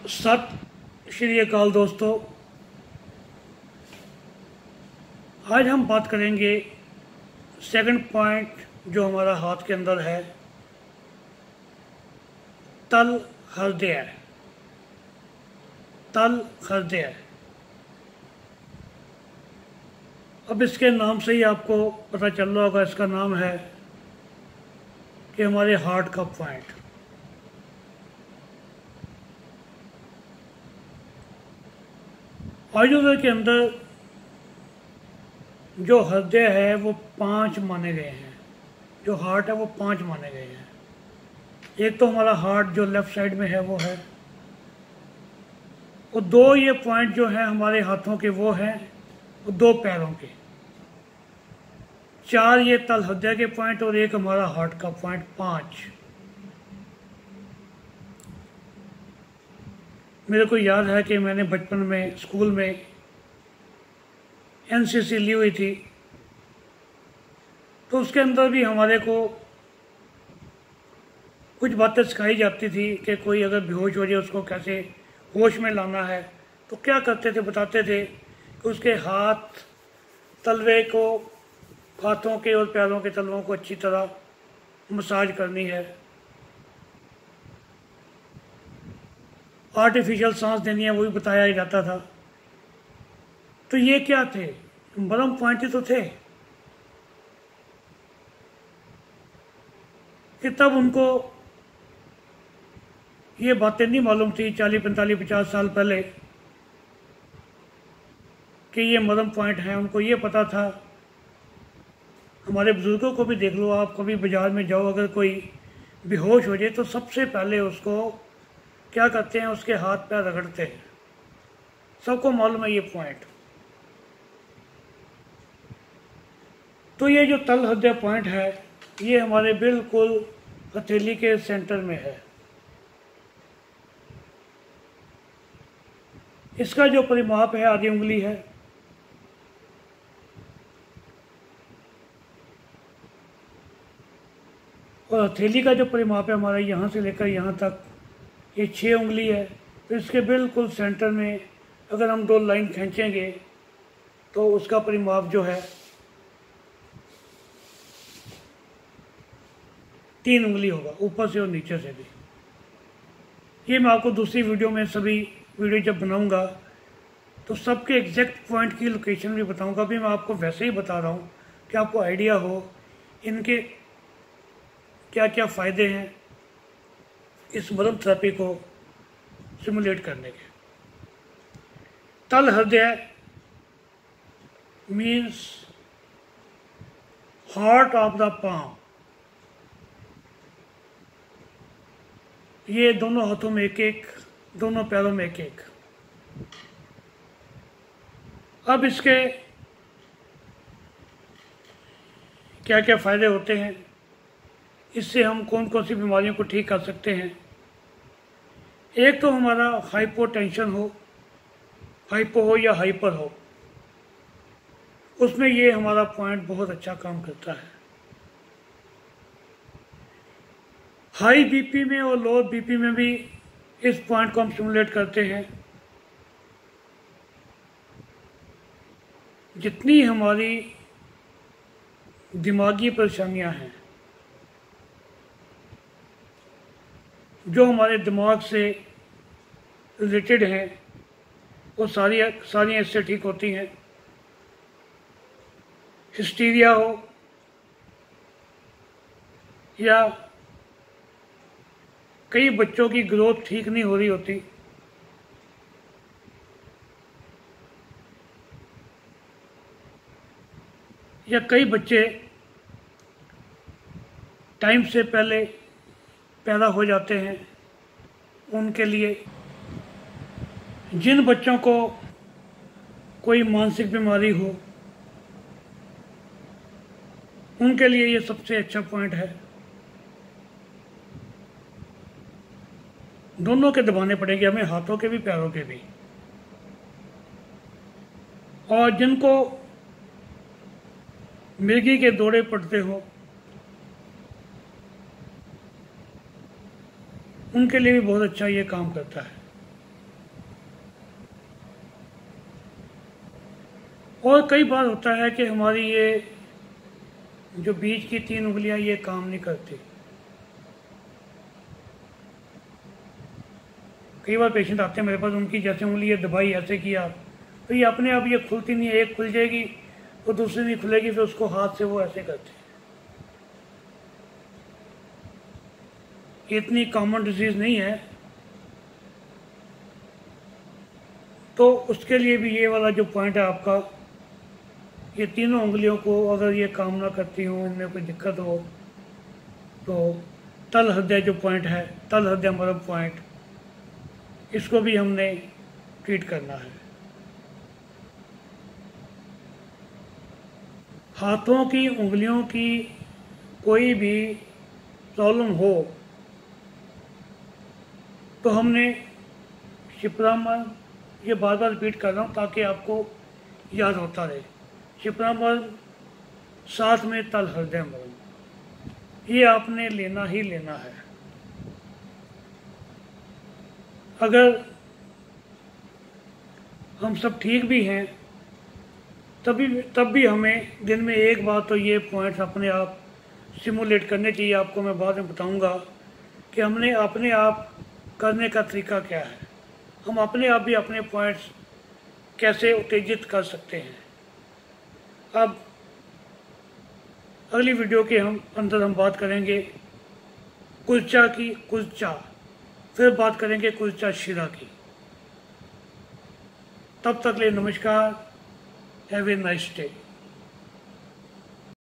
सत श्री अकाल दोस्तों, आज हम बात करेंगे सेकंड पॉइंट जो हमारा हाथ के अंदर है, तल हृदय। तल हृदय, अब इसके नाम से ही आपको पता चल रहा होगा, इसका नाम है कि हमारे हार्ट का पॉइंट। आयुर्वेद के अंदर जो हृदय है वो 5 माने गए हैं, जो हार्ट है वो 5 माने गए हैं। एक तो हमारा हार्ट जो लेफ्ट साइड में है वो है, और 2 ये पॉइंट जो है हमारे हाथों के वो हैं, और 2 पैरों के। 4 ये तल हृदय के पॉइंट और 1 हमारा हार्ट का पॉइंट, 5। मेरे को याद है कि मैंने बचपन में स्कूल में एनसीसी ली हुई थी, तो उसके अंदर भी हमारे को कुछ बातें सिखाई जाती थी कि कोई अगर बेहोश हो जाए उसको कैसे होश में लाना है। तो क्या करते थे, बताते थे कि उसके हाथ तलवे को, हाथों के और पैरों के तलवों को अच्छी तरह मसाज करनी है, आर्टिफिशियल सांस देनी है, वो भी बताया जाता था। तो ये क्या थे, मरम पॉइंट ही तो थे कि तब उनको ये बातें नहीं मालूम थी 40, 45, 50 साल पहले कि ये मरम पॉइंट है। उनको ये पता था, हमारे बुजुर्गों को भी देख लो आप, कभी बाजार में जाओ, अगर कोई बेहोश हो जाए तो सबसे पहले उसको क्या करते हैं, उसके हाथ पैर रगड़ते हैं। सबको मालूम है ये पॉइंट। तो ये जो तल हृदय पॉइंट है ये हमारे बिल्कुल हथेली के सेंटर में है। इसका जो परिमाप है आधी उंगली है, और हथेली का जो परिमाप है हमारा यहाँ से लेकर यहाँ तक ये 6 उंगली है। तो इसके बिल्कुल सेंटर में अगर हम 2 लाइन खींचेंगे तो उसका परिमाप जो है 3 उंगली होगा, ऊपर से और नीचे से भी। ये मैं आपको दूसरी वीडियो में, सभी वीडियो जब बनाऊंगा तो सबके एग्जैक्ट पॉइंट की लोकेशन भी बताऊंगा। अभी मैं आपको वैसे ही बता रहा हूँ कि आपको आइडिया हो इनके क्या क्या फ़ायदे हैं इस मरम थेरेपी को सिमुलेट करने के। तल हृदय means heart of the palm. ये दोनों हाथों में 1-1, दोनों पैरों में 1-1। अब इसके क्या क्या फ़ायदे होते हैं, इससे हम कौन कौन सी बीमारियों को ठीक कर सकते हैं। एक तो हमारा हाइपोटेंशन हो, हाइपो हो या हाइपर हो, उसमें ये हमारा पॉइंट बहुत अच्छा काम करता है। हाई बीपी में और लो बीपी में भी इस पॉइंट को हम स्टिमुलेट करते हैं। जितनी हमारी दिमागी परेशानियां हैं, जो हमारे दिमाग से रिलेटेड हैं, वो सारी इससे ठीक होती हैं। हिस्टीरिया हो या कई बच्चों की ग्रोथ ठीक नहीं हो रही होती, या कई बच्चे टाइम से पहले पैदा हो जाते हैं, उनके लिए, जिन बच्चों को कोई मानसिक बीमारी हो उनके लिए ये सबसे अच्छा पॉइंट है। दोनों के दबाने पड़ेंगे हमें, हाथों के भी पैरों के भी। और जिनको मिर्गी के दौरे पड़ते हो उनके लिए भी बहुत अच्छा ये काम करता है। और कई बार होता है कि हमारी ये जो बीच की 3 उंगलियां ये काम नहीं करती। कई बार पेशेंट आते हैं मेरे पास, उनकी जैसे उंगली ये दबाई ऐसे किया तो ये अपने आप ये खुलती नहीं है, एक खुल जाएगी तो दूसरी नहीं खुलेगी, फिर उसको हाथ से वो ऐसे करते हैं। इतनी कॉमन डिजीज नहीं है, तो उसके लिए भी ये वाला जो पॉइंट है आपका, ये तीनों उंगलियों को अगर ये काम ना करती हो, इनमें कोई दिक्कत हो, तो तल हृदय जो पॉइंट है, तल हृदय मर्म पॉइंट, इसको भी हमने ट्रीट करना है। हाथों की उंगलियों की कोई भी प्रॉब्लम हो तो हमने शिप्रामर्म, ये बार बार रिपीट कर रहा हूँ ताकि आपको याद होता रहे, शिप्रामर्म साथ में तल हृदय मर्म, ये आपने लेना ही लेना है। अगर हम सब ठीक भी हैं तब भी हमें दिन में एक बार तो ये पॉइंट्स अपने आप सिमुलेट करने चाहिए। आपको मैं बाद में बताऊंगा कि हमने अपने आप करने का तरीका क्या है, हम अपने आप भी अपने पॉइंट्स कैसे उत्तेजित कर सकते हैं। अब अगली वीडियो के अंदर हम बात करेंगे कुलचा की, कुलचा, फिर बात करेंगे कुलचा शीरा की। तब तक ले नमस्कार, हैव ए नाइस डे।